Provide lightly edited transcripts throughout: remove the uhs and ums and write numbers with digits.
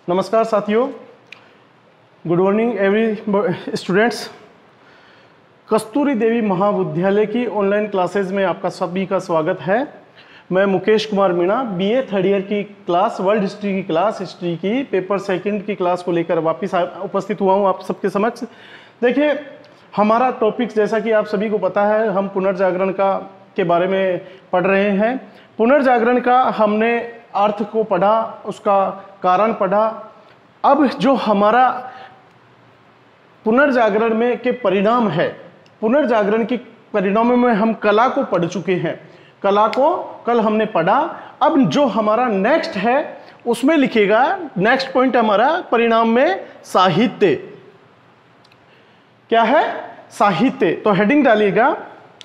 नमस्कार साथियों, good morning every students. Kasturi Devi Mahavidyalaya की ऑनलाइन क्लासेज में आपका सभी का स्वागत है। मैं Mukesh Kumar Meena BA third year की क्लास, वर्ल्ड हिस्ट्री की क्लास, हिस्ट्री की पेपर सेकंड की क्लास को लेकर वापस उपस्थित हुआ हूँ आप सबके समक्ष। देखिए, हमारा टॉपिक जैसा कि आप सभी को पता है, हम पुनर्जागरण के बारे में पढ़ रहे हैं। पुनर्जागरण का हमने अर्थ को पढ़ा, उसका कारण पढ़ा। अब जो हमारा पुनर्जागरण में के परिणाम है, पुनर्जागरण के परिणामों में हम कला को पढ़ चुके हैं, कला को कल हमने पढ़ा। अब जो हमारा नेक्स्ट है उसमें लिखेगा, नेक्स्ट पॉइंट हमारा परिणाम में साहित्य। क्या है? साहित्य। तो हेडिंग डालिएगा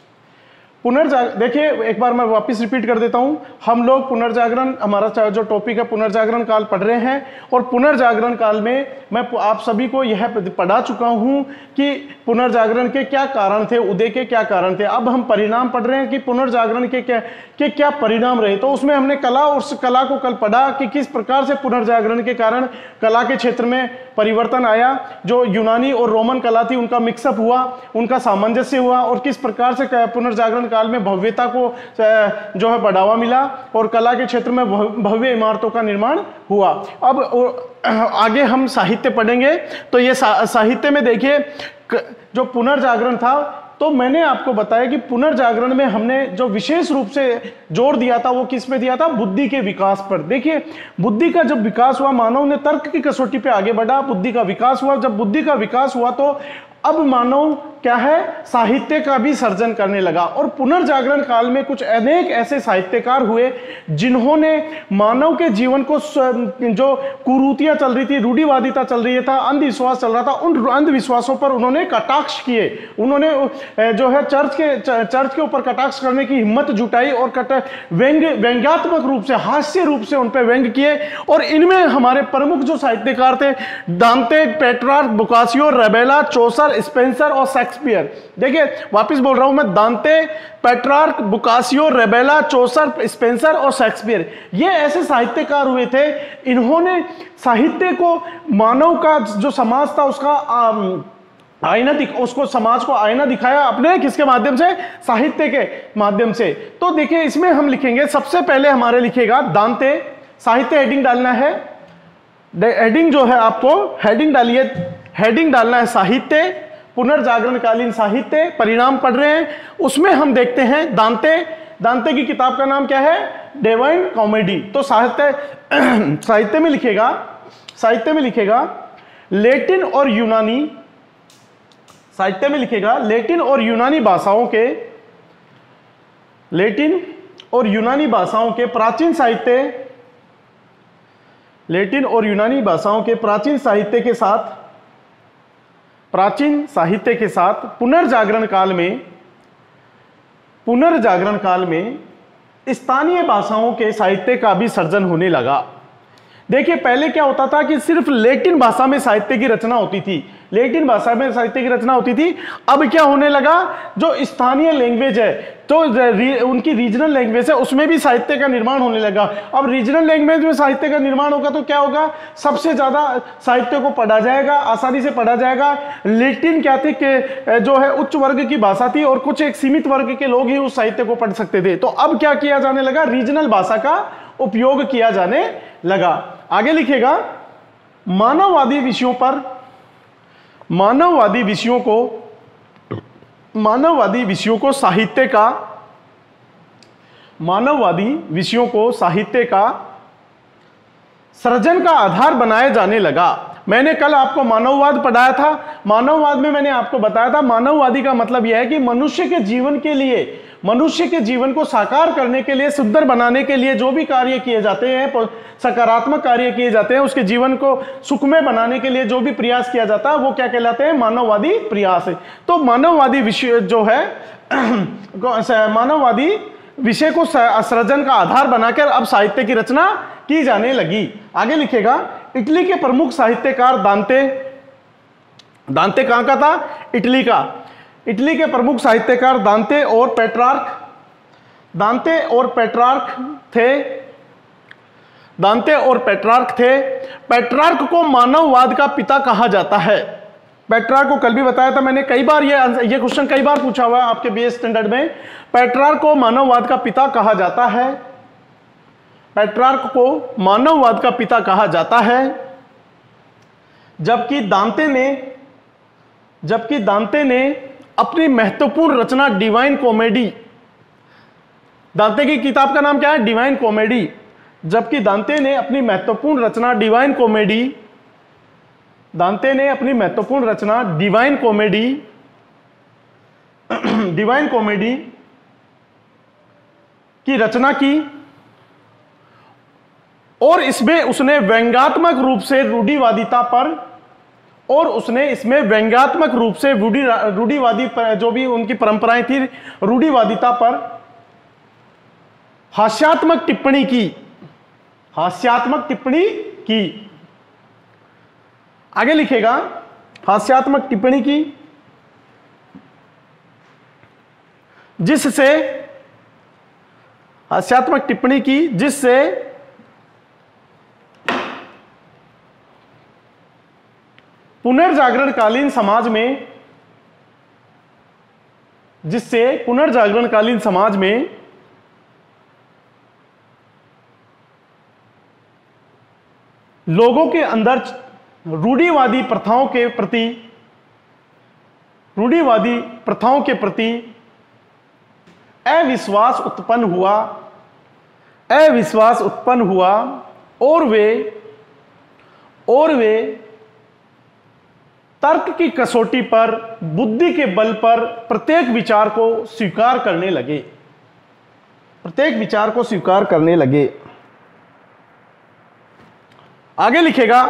देखिए, एक बार मैं वापस रिपीट कर देता हूं। हम लोग पुनर्जागरण, हमारा जो टॉपिक है पुनर्जागरण काल पढ़ रहे हैं, और पुनर्जागरण काल में मैं आप सभी को यह पढ़ा चुका हूं कि पुनर्जागरण के क्या कारण थे, उदय के क्या कारण थे। अब हम परिणाम पढ़ रहे हैं कि पुनर्जागरण के क्या परिणाम रहे। तो उसमें हमने कला और उस कला को कल पढ़ा कि किस प्रकार से पुनर्जागरण के कारण कला के क्षेत्र में परिवर्तन आया। जो यूनानी और रोमन कला थी उनका मिक्सअप हुआ, उनका सामंजस्य हुआ, और किस प्रकार से पुनर्जागरण काल में भव्यता को जो है बढ़ावा मिला और कला के क्षेत्र में भव्य इमारतों का निर्माण हुआ। अब आगे हम साहित्य पढ़ेंगे। तो ये साहित्य में देखिए, जो पुनर्जागरण था, तो मैंने आपको बताया कि पुनर्जागरण में हमने जो विशेष रूप से जोर दिया था वो किस पे दिया था? बुद्धि के विकास पर। देखिए, बुद्धि का जब विकास हुआ, मानव ने तर्क की कसौटी पे आगे बढ़ा, बुद्धि का विकास हुआ। जब बुद्धि का विकास हुआ तो अब मानव क्या है? साहित्य का भी सर्जन करने लगा। और पुनर्जागरण काल में कुछ अनेक ऐसे साहित्यकार हुए जिन्होंने मानव के जीवन को, जो कुरीतियां चल रही थी, रूढ़िवादिता चल रही था, अंधविश्वास चल रहा था, उन अंधविश्वासों पर उन्होंने कटाक्ष किए। उन्होंने जो है चर्च के ऊपर कटाक्ष करने की हिम्मत जुटाई और व्यंग्यात्मक रूप से, हास्य रूप से उन पर व्यंग किए। और इनमें हमारे प्रमुख जो साहित्यकार थे, Dante, Petrarch, Boccaccio, Rabelais, Chaucer, Spenser और शेक्सपियर। देखिए, वापस बोल रहा हूं मैं, Dante, Petrarch, Boccaccio, Rabelais, Chaucer, Spenser और शेक्सपियर, ये ऐसे साहित्यकार हुए थे। इन्होंने साहित्य को, मानव का जो समाज था उसका उसको, समाज को आईना दिखाया अपने किसके माध्यम से? साहित्य के माध्यम से। तो देखिए, इसमें हम लिखेंगे, सबसे पहले हमारे लिखेगा दांते। साहित्य हेडिंग डालना है, हेडिंग जो है आपको हेडिंग डालिए, हेडिंग डालना है साहित्य, पुनर्जागरण कालीन साहित्य, परिणाम पढ़ रहे हैं। उसमें हम देखते हैं दांते की किताब का नाम क्या है? Divine comedy. तो साहित्य में लिखेगा लैटिन और यूनानी, साहित्य में लिखेगा लैटिन और यूनानी भाषाओं के प्राचीन साहित्य, लैटिन और यूनानी भाषाओं के प्राचीन साहित्य के साथ पुनर्जागरण काल में स्थानीय भाषाओं के साहित्य का भी सर्जन होने लगा। देखिए, पहले क्या होता था कि सिर्फ लैटिन भाषा में साहित्य की रचना होती थी, अब क्या होने लगा? जो स्थानीय लैंग्वेज है, तो उनकी रीजनल लैंग्वेज है, उसमें भी साहित्य का निर्माण होने लगा। अब रीजनल लैंग्वेज में साहित्य का निर्माण होगा तो क्या होगा? सबसे ज्यादा साहित्य को पढ़ा जाएगा, आसानी से पढ़ा जाएगा। लैटिन क्या थी कि जो है उच्च वर्ग की भाषा थी और कुछ एक सीमित वर्ग के लोग ही उस साहित्य को पढ़ सकते थे। तो अब क्या किया जाने लगा? रीजनल भाषा का उपयोग किया जाने लगा। आगे लिखेगा मानववादी विषयों को साहित्य का सृजन का आधार बनाया जाने लगा। मैंने कल आपको मानववाद पढ़ाया था। मानववाद में मैंने आपको बताया था, मानववादी का मतलब यह है कि मनुष्य के जीवन को साकार करने के लिए, सुंदर बनाने के लिए जो भी कार्य किए जाते हैं, सकारात्मक कार्य किए जाते हैं, उसके जीवन को सुखमय बनाने के लिए जो भी प्रयास किया जाता है, वो क्या कहलाते हैं? मानववादी प्रयास है। तो मानववादी विषय जो है, मानववादी विषय को सृजन का आधार बनाकर अब साहित्य की रचना की जाने लगी। आगे लिखेगा इटली के प्रमुख साहित्यकार दांते कहां का था? इटली का। इटली के प्रमुख साहित्यकार दांते और पेट्रार्क थे। दांते और पेट्रार्क थे। पेट्रार्क को मानववाद का पिता कहा जाता है। पेट्रार्क को कल भी बताया था मैंने, कई बार ये क्वेश्चन कई बार पूछा हुआ है आपके बीए स्टैंडर्ड में। पेट्रार्क को मानववाद का पिता कहा जाता है। पेट्रार्क को मानववाद का पिता कहा जाता है। जबकि दांते ने अपनी महत्वपूर्ण रचना डिवाइन कॉमेडी, दांते की किताब का नाम क्या है? Divine comedy. जबकि दांते ने अपनी महत्वपूर्ण रचना डिवाइन कॉमेडी की रचना की और इसमें उसने व्यंग्यात्मक रूप से रूढ़िवादिता पर रूढ़िवादी जो भी उनकी परंपराएं थी, रूढ़िवादिता पर हास्यात्मक टिप्पणी की। आगे लिखेगा हास्यात्मक टिप्पणी की, जिससे पुनर्जागरणकालीन समाज में लोगों के अंदर रूढ़िवादी प्रथाओं के प्रति अविश्वास उत्पन्न हुआ और वे तर्क की कसौटी पर, बुद्धि के बल पर प्रत्येक विचार को स्वीकार करने लगे। आगे लिखेगा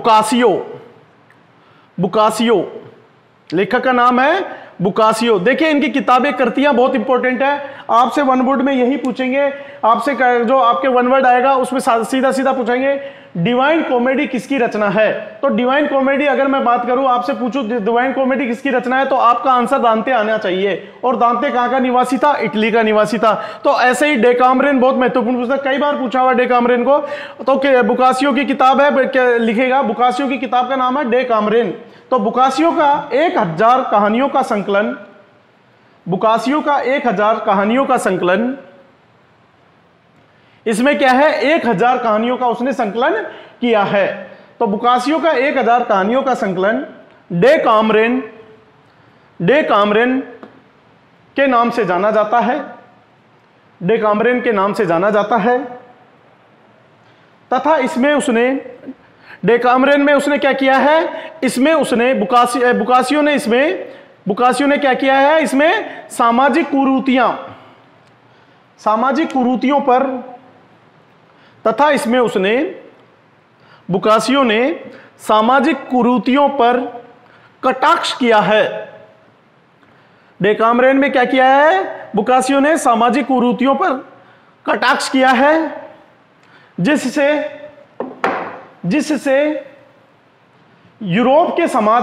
बुकासियो, लेखक का नाम है बुकासियो। देखिए इनकी किताबें, कृतियां बहुत इंपॉर्टेंट है। आपसे वन वर्ड में यही पूछेंगे, आपसे जो आपके वन वर्ड आएगा उसमें सीधा पूछेंगे डिवाइन कॉमेडी किसकी रचना है। तो डिवाइन कॉमेडी अगर मैं बात करूं, आपसे पूछूं डिवाइन कॉमेडी किसकी रचना है, तो आपका आंसर दांते आना चाहिए। और दांते कहां का निवासी था? इटली का निवासी था। तो ऐसे ही डेकामरेन बहुत महत्वपूर्ण पुस्तक, कई बार पूछा हुआ डेकामरेन को। तो बुकासियो की किताब है, लिखेगा बुकासियो की किताब का नाम है डेकामरेन। तो बुकासियो का 1000 कहानियों का संकलन, इसमें क्या है? 1000 कहानियों का उसने संकलन किया है। तो बुकासियो का 1000 कहानियों का संकलन डेकामरेन के नाम से जाना जाता है। तथा इसमें उसने डेकामरेन में उसने क्या किया है? इसमें उसने बुकासियो ने क्या किया है? इसमें सामाजिक कुरीतियों पर, तथा इसमें उसने बुकासियो ने सामाजिक कुरीतियों पर कटाक्ष किया है। डेकामरेन में क्या किया है? बुकासियो ने सामाजिक कुरीतियों पर कटाक्ष किया है, जिससे यूरोप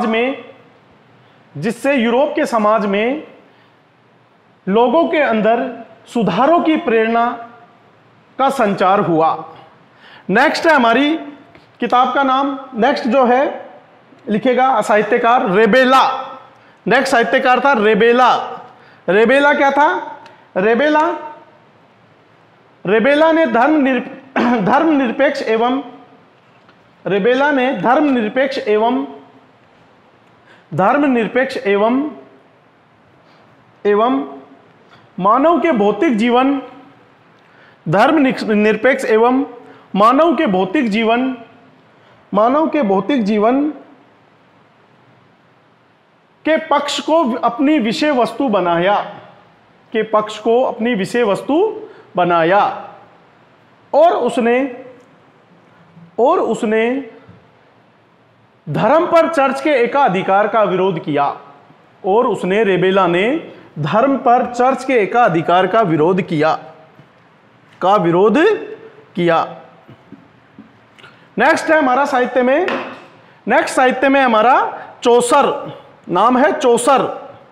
के समाज में लोगों के अंदर सुधारों की प्रेरणा का संचार हुआ। नेक्स्ट है हमारी किताब का नाम, नेक्स्ट जो है लिखेगा साहित्यकार रेबेला। नेक्स्ट साहित्यकार था रेबेला। रेबेला क्या था? रेबेला ने धर्मनिरपेक्ष एवं मानव के भौतिक जीवन, धर्मनिरपेक्ष एवं मानव के भौतिक जीवन के पक्ष को अपनी विषय वस्तु बनाया, और उसने धर्म पर चर्च के एकाधिकार का विरोध किया। और उसने रेबेला ने धर्म पर चर्च के एकाधिकार का विरोध किया। नेक्स्ट है हमारा साहित्य में हमारा चौसर, नाम है चौसर।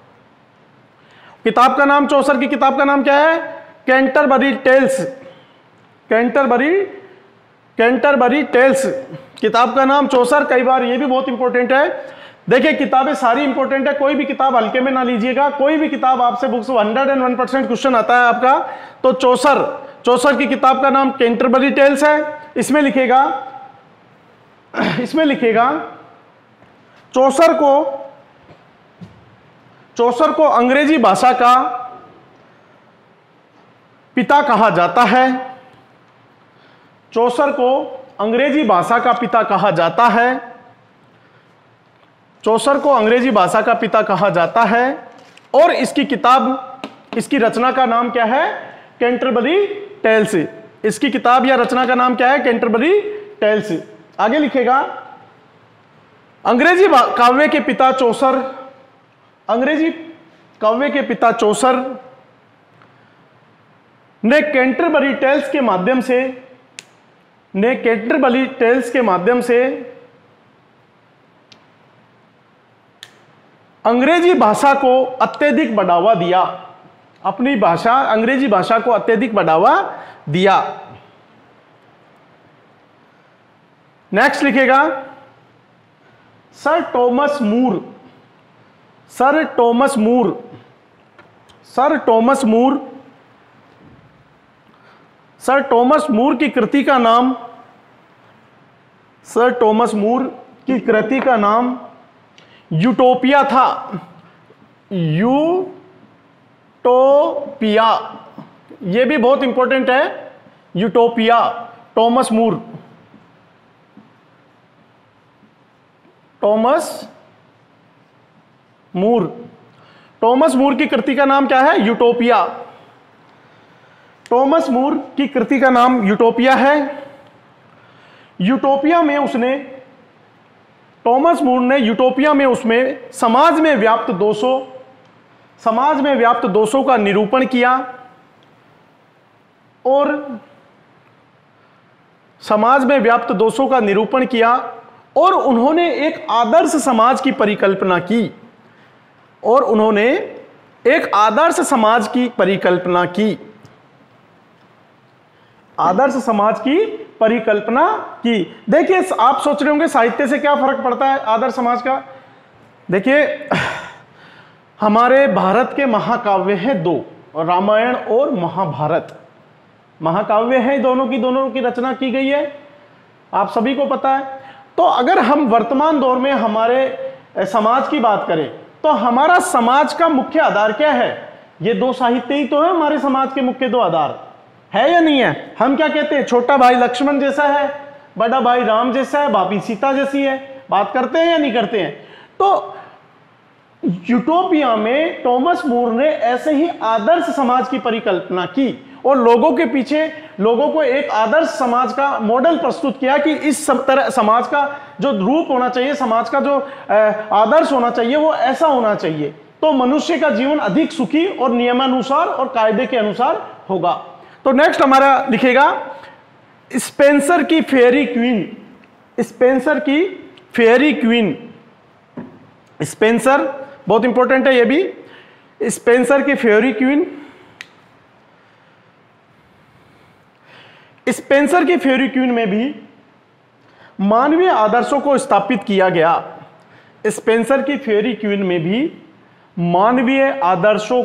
किताब का नाम, चौसर की किताब का नाम क्या है? कैंटरबरी कैंटरबरी टेल्स, किताब का नाम चौसर। कई बार ये भी बहुत इंपॉर्टेंट है। देखिए किताबें सारी इंपॉर्टेंट है, कोई भी किताब हल्के में ना लीजिएगा। कोई भी किताब आपसे बुक्स 101% क्वेश्चन आता है आपका। तो चौसर की किताब का नाम कैंटरबरी टेल्स है। इसमें लिखेगा चौसर को अंग्रेजी भाषा का पिता कहा जाता है। चौसर को अंग्रेजी भाषा का पिता कहा जाता है। चौसर को अंग्रेजी भाषा का पिता कहा जाता है और इसकी रचना का नाम क्या है? Canterbury tales. इसकी किताब या रचना का नाम क्या है? Canterbury tales. आगे लिखेगा अंग्रेजी काव्य के पिता चौसर, अंग्रेजी काव्य के पिता चौसर ने कैंटरबरी टेल्स के माध्यम से अंग्रेजी भाषा को अत्यधिक बढ़ावा दिया। अपनी भाषा अंग्रेजी भाषा को अत्यधिक बढ़ावा दिया। नेक्स्ट लिखेगा सर टॉमस मूर की कृति का नाम यूटोपिया था। यूटोपिया, यह भी बहुत इंपॉर्टेंट है। यूटोपिया, टॉमस मूर की कृति का नाम क्या है? यूटोपिया। टॉमस मूर की कृति का नाम यूटोपिया है। टॉमस मूर ने यूटोपिया में उसमें समाज में व्याप्त दोषों का निरूपण किया और उन्होंने एक आदर्श समाज की परिकल्पना की। देखिए आप सोच रहे होंगे साहित्य से क्या फर्क पड़ता है आदर्श समाज का। देखिए हमारे भारत के महाकाव्य हैं दो, रामायण और महाभारत। महाकाव्य हैं, दोनों की रचना की गई है, आप सभी को पता है। तो अगर हम वर्तमान दौर में हमारे समाज की बात करें तो हमारा समाज का मुख्य आधार क्या है? ये दो साहित्य ही तो है हमारे समाज के मुख्य दो आधार, है या नहीं है? हम क्या कहते हैं? छोटा भाई लक्ष्मण जैसा है, बड़ा भाई राम जैसा है, भाभी सीता जैसी है। बात करते हैं या नहीं करते हैं? तो यूटोपिया में टॉमस मूर ने ऐसे ही आदर्श समाज की परिकल्पना की और लोगों को एक आदर्श समाज का मॉडल प्रस्तुत किया कि इस तरह समाज का जो रूप होना चाहिए, समाज का जो आदर्श होना चाहिए वो ऐसा होना चाहिए। तो मनुष्य का जीवन अधिक सुखी और नियमानुसार और कायदे के अनुसार होगा। तो नेक्स्ट हमारा लिखेगा स्पेंसर की फेयरी क्वीन। स्पेंसर बहुत इंपॉर्टेंट है ये भी। स्पेंसर की फेयरी क्वीन। स्पेंसर की फेयरी क्वीन में भी मानवीय आदर्शों को स्थापित किया गया। स्पेंसर की फेयरी क्वीन में भी मानवीय आदर्शों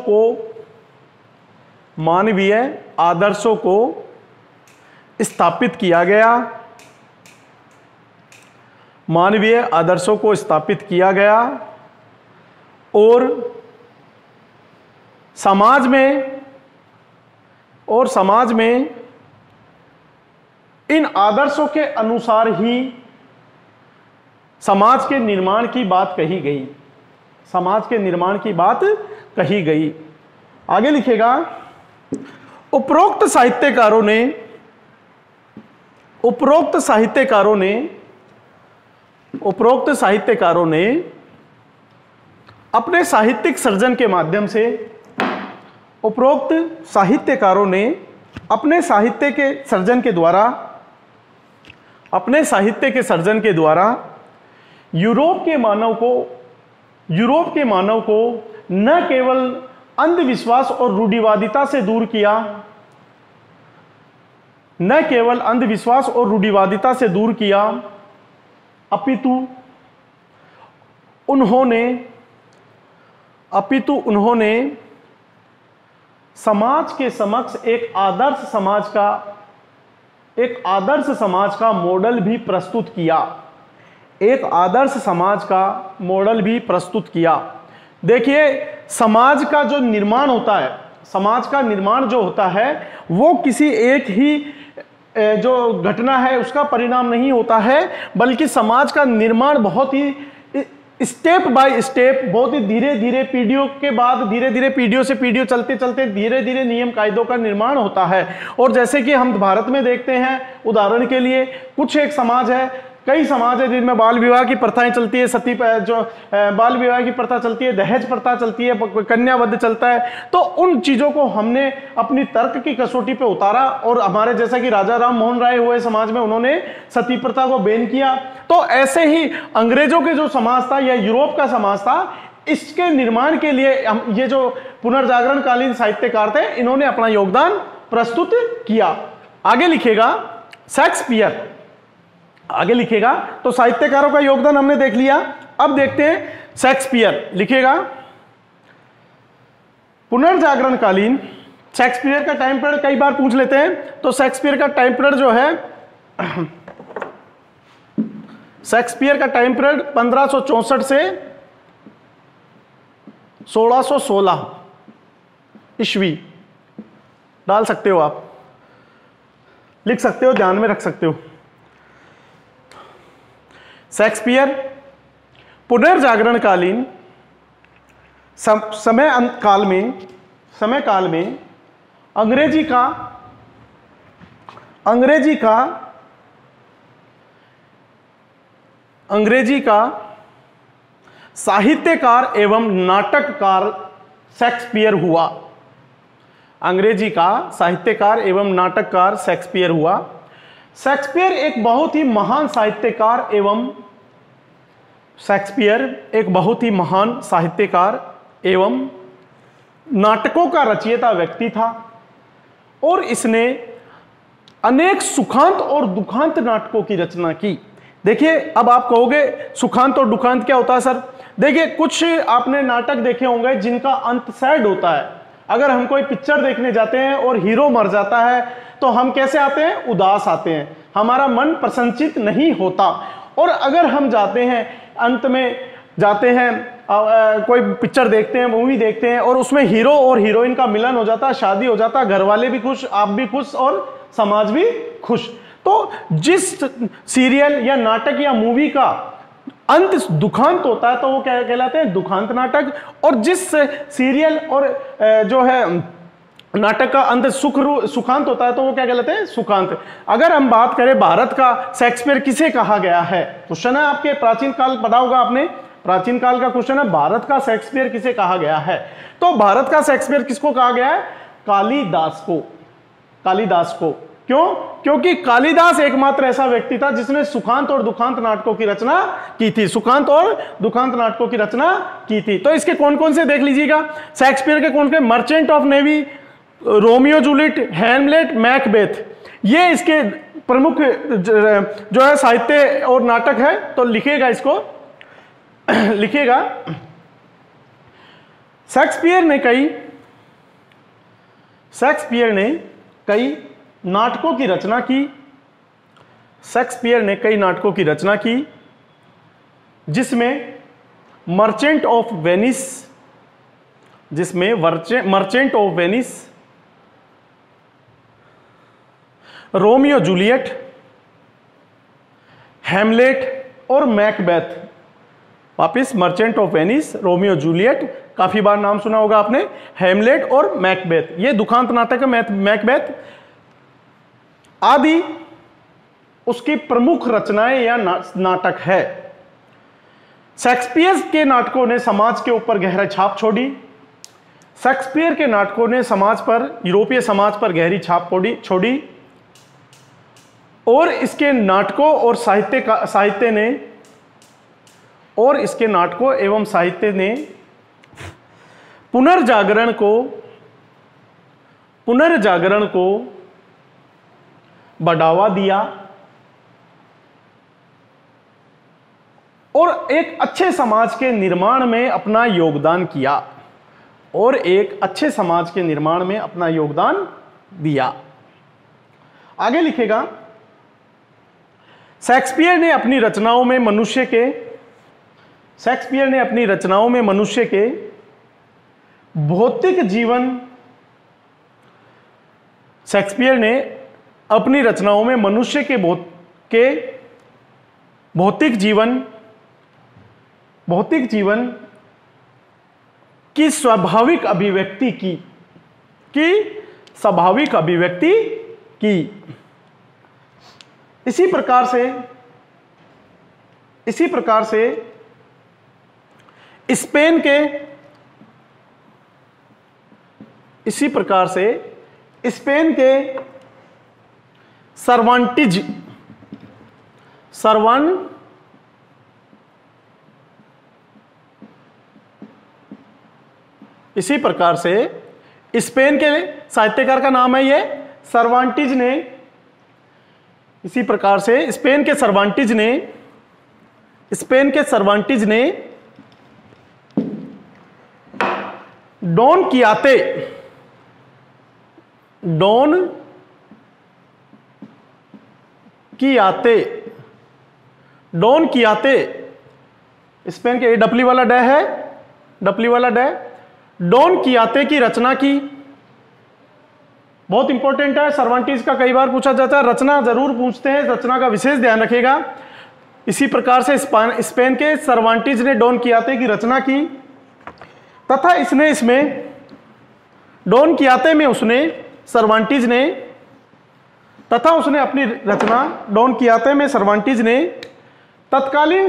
को स्थापित किया गया। मानवीय आदर्शों को स्थापित किया गया और समाज में इन आदर्शों के अनुसार ही समाज के निर्माण की बात कही गई। आगे लिखेगा उपरोक्त साहित्यकारों ने अपने साहित्यिक सर्जन के माध्यम से अपने साहित्य के सर्जन के द्वारा यूरोप के मानव को न केवल अंधविश्वास और रूढ़िवादिता से दूर किया न केवल अंधविश्वास और रूढ़िवादिता से दूर किया, अपितु उन्होंने समाज के समक्ष एक आदर्श समाज का मॉडल भी प्रस्तुत किया। एक आदर्श समाज का मॉडल भी प्रस्तुत किया। देखिए, समाज का जो निर्माण होता है, समाज का निर्माण जो होता है वो किसी एक ही जो घटना है उसका परिणाम नहीं होता है, बल्कि समाज का निर्माण बहुत ही स्टेप बाय स्टेप, बहुत ही धीरे धीरे, पीढ़ियों के बाद धीरे धीरे, पीढ़ियों से पीढ़ियों चलते चलते धीरे धीरे नियम कायदों का निर्माण होता है। और जैसे कि हम भारत में देखते हैं, उदाहरण के लिए कुछ एक समाज है, कई समाज है जिनमें बाल विवाह की प्रथाएं चलती है, सती जो बाल विवाह की प्रथा चलती है, दहेज प्रथा चलती है, कन्यावध चलता है। तो उन चीजों को हमने अपनी तर्क की कसौटी पे उतारा और हमारे जैसा कि राजा राम मोहन राय हुए समाज में, उन्होंने सती प्रथा को बैन किया। तो ऐसे ही अंग्रेजों के जो समाज था या यूरोप का समाज था, इसके निर्माण के लिए ये जो पुनर्जागरणकालीन साहित्यकार थे, इन्होंने अपना योगदान प्रस्तुत किया। आगे लिखेगा शेक्सपियर, आगे लिखेगा। तो साहित्यकारों का योगदान हमने देख लिया। अब देखते हैं शेक्सपियर लिखेगा। पुनर्जागरणकालीन शेक्सपियर का टाइम पीरियड कई बार पूछ लेते हैं। तो शेक्सपियर का टाइम पीरियड जो है, शेक्सपियर का टाइम पीरियड 1564 से 1616 ईस्वी डाल सकते हो, आप लिख सकते हो, ध्यान में रख सकते हो। शेक्सपियर पुनर्जागरणकालीन समय काल में अंग्रेजी का साहित्यकार एवं नाटककार शेक्सपियर हुआ। अंग्रेजी का साहित्यकार एवं नाटककार शेक्सपियर हुआ। शेक्सपियर एक बहुत ही महान साहित्यकार एवं नाटकों का रचयिता व्यक्ति था और इसने अनेक सुखांत और दुखांत नाटकों की रचना की। देखिए, अब आप कहोगे सुखांत और दुखांत क्या होता है सर? देखिए, कुछ आपने नाटक देखे होंगे जिनका अंत सैड होता है। अगर हम कोई पिक्चर देखने जाते हैं और हीरो मर जाता है तो हम कैसे आते हैं? उदास आते हैं, हमारा मन प्रसन्नचित नहीं होता। और अगर हम जाते हैं, अंत में जाते हैं, कोई पिक्चर देखते हैं, मूवी देखते हैं और उसमें हीरो और हीरोइन का मिलन हो जाता है, शादी हो जाता है, घर वाले भी खुश, आप भी खुश और समाज भी खुश। तो जिस सीरियल या नाटक या मूवी का अंत दुखांत होता है तो वो क्या कहलाते हैं? दुखांत नाटक। और जिस सीरियल और जो है नाटक का अंत सुखांत होता है तो वो क्या कहलाते हैं? सुखांत। अगर हम बात करें भारत का शेक्सपियर किसे कहा गया है, क्वेश्चन है आपके, प्राचीन काल पढ़ा होगा आपने, प्राचीन काल का क्वेश्चन है, भारत का शेक्सपियर किसे कहा गया है? तो भारत का शेक्सपियर किसको कहा गया है? कालिदास को। कालिदास को क्यों? क्योंकि कालिदास एकमात्र ऐसा व्यक्ति था जिसने सुखांत और दुखांत नाटकों की रचना की थी, सुखांत और दुखांत नाटकों की रचना की थी। तो इसके कौन कौन से देख लीजिएगा, शेक्सपियर के कौन से? Merchant of navy, Romeo Juliet, Hamlet, Macbeth, ये इसके प्रमुख जो है साहित्य और नाटक है। तो लिखेगा इसको, लिखेगा शेक्सपियर ने कई नाटकों की रचना की। शेक्सपियर ने कई नाटकों की रचना की जिसमें merchant of Venice, Romeo Juliet, Hamlet और मैकबेथ। वापिस merchant of Venice, Romeo Juliet, काफी बार नाम सुना होगा आपने, हैमलेट और मैकबेथ, ये दुखांत नाटक है। मैकबेथ आदि उसकी प्रमुख रचनाएं या नाटक है। शेक्सपियर के नाटकों ने समाज के ऊपर गहरा छाप छोड़ी। शेक्सपियर के नाटकों ने समाज पर, यूरोपीय समाज पर गहरी छाप छोड़ी और इसके नाटकों और साहित्य ने, और इसके नाटकों एवं साहित्य ने पुनर्जागरण को बढ़ावा दिया और एक अच्छे समाज के निर्माण में अपना योगदान किया और एक अच्छे समाज के निर्माण में अपना योगदान दिया। आगे लिखेगा, शेक्सपियर ने अपनी रचनाओं में मनुष्य के भौतिक जीवन शेक्सपियर ने अपनी रचनाओं में मनुष्य के भौतिक जीवन की स्वाभाविक अभिव्यक्ति की इसी प्रकार से स्पेन के सर्वांटिज इसी प्रकार से स्पेन के साहित्यकार का नाम है ये सर्वांटिज ने, इसी प्रकार से स्पेन के सर्वांटिज ने डॉन कियाते स्पेन के डपली वाला डे है, डॉन कियाते की रचना की। बहुत इंपॉर्टेंट है, सर्वांटिज का कई बार पूछा जाता है, रचना जरूर पूछते हैं, रचना का विशेष ध्यान रखिएगा। इसी प्रकार से स्पेन के सर्वांटिज ने डॉन कियाते की रचना की तथा डॉन कियाते में उसने अपनी रचना डॉन कियाते में सर्वांटिज ने तत्कालीन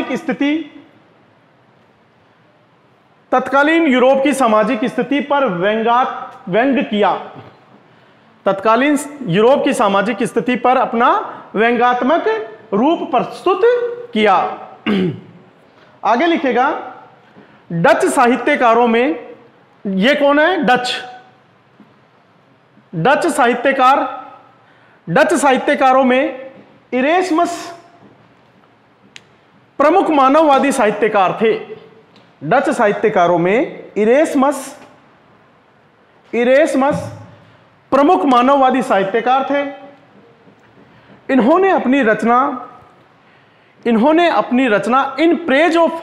यूरोप की सामाजिक स्थिति पर व्यंग्य किया। तत्कालीन यूरोप की सामाजिक स्थिति पर अपना व्यंग्यात्मक रूप प्रस्तुत किया। आगे लिखेगा, डच साहित्यकारों में ये कौन है? डच साहित्यकारों में इरेस्मस प्रमुख मानववादी साहित्यकार थे। डच साहित्यकारों में इरेस्मस प्रमुख मानववादी साहित्यकार थे। इन्होंने अपनी रचना इन प्रेज ऑफ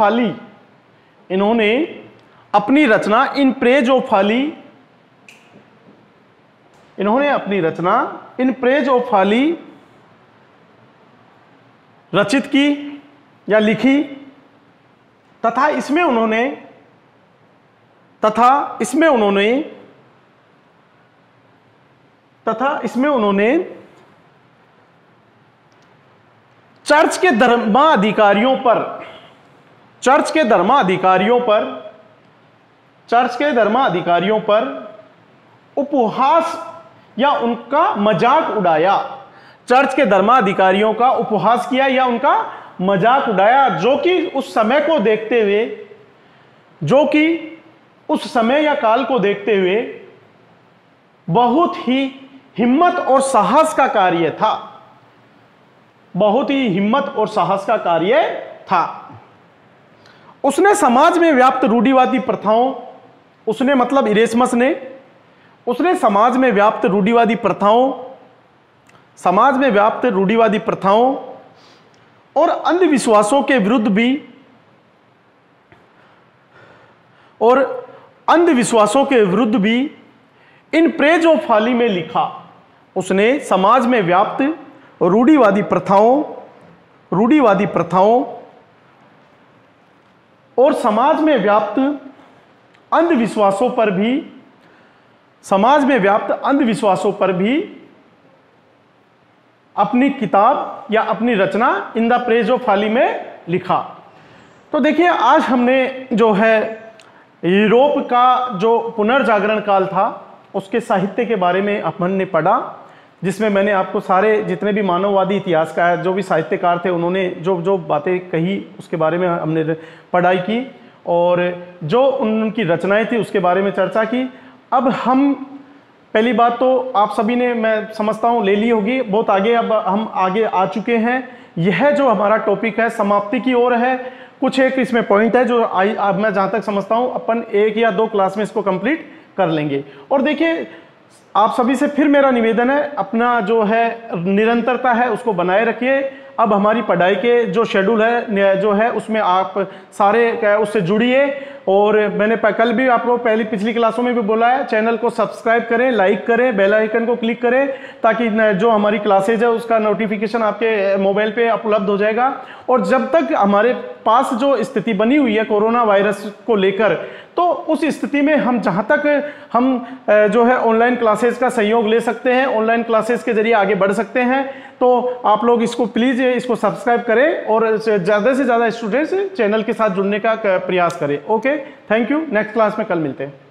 फॉली रचित की या लिखी तथा इसमें उन्होंने चर्च के धर्माधिकारियों पर उपहास या उनका मजाक उड़ाया। चर्च के धर्माधिकारियों का उपहास किया या उनका मजाक उड़ाया, जो कि उस समय या काल को देखते हुए बहुत ही हिम्मत और साहस का कार्य था। उसने समाज में व्याप्त रूढ़िवादी प्रथाओं इरेस्मस ने समाज में व्याप्त रूढ़िवादी प्रथाओं और अंधविश्वासों के विरुद्ध भी इन प्रेज ऑफ फॉली में लिखा। उसने समाज में व्याप्त रूढ़िवादी प्रथाओं और समाज में व्याप्त अंधविश्वासों पर भी अपनी किताब या अपनी रचना in the praise of folly में लिखा। तो देखिए, आज हमने जो है यूरोप का जो पुनर्जागरण काल था उसके साहित्य के बारे में अपन ने पढ़ा, जिसमें मैंने आपको सारे जितने भी मानववादी इतिहास का है, जो भी साहित्यकार थे, उन्होंने जो जो बातें कही उसके बारे में हमने पढ़ाई की और जो उनकी रचनाएं थी उसके बारे में चर्चा की। अब हम पहली बात तो आप सभी ने, मैं समझता हूँ, ले ली होगी बहुत आगे। अब हम आगे आ चुके हैं। यह जो हमारा टॉपिक है समाप्ति की ओर है। कुछ एक इसमें पॉइंट है जो अब मैं जहाँ तक समझता हूँ अपन 1 या 2 क्लास में इसको कंप्लीट कर लेंगे। और देखिए आप सभी से फिर मेरा निवेदन है, अपना जो है निरंतरता है उसको बनाए रखिए। अब हमारी पढ़ाई के जो शेड्यूल है जो है उसमें आप सारे उससे जुड़िए। और मैंने कल भी आपको पिछली क्लासों में भी बोला है, चैनल को सब्सक्राइब करें, लाइक करें, बेल आइकन को क्लिक करें, ताकि जो हमारी क्लासेज है उसका नोटिफिकेशन आपके मोबाइल पे उपलब्ध हो जाएगा। और जब तक हमारे पास जो स्थिति बनी हुई है कोरोना वायरस को लेकर, तो उस स्थिति में हम जहाँ तक हम जो है ऑनलाइन क्लासेस का सहयोग ले सकते हैं, ऑनलाइन क्लासेस के जरिए आगे बढ़ सकते हैं। तो आप लोग इसको प्लीज इसको सब्सक्राइब करें और ज़्यादा से ज़्यादा स्टूडेंट्स चैनल के साथ जुड़ने का प्रयास करें। Okay, thank you. Next class में कल मिलते हैं।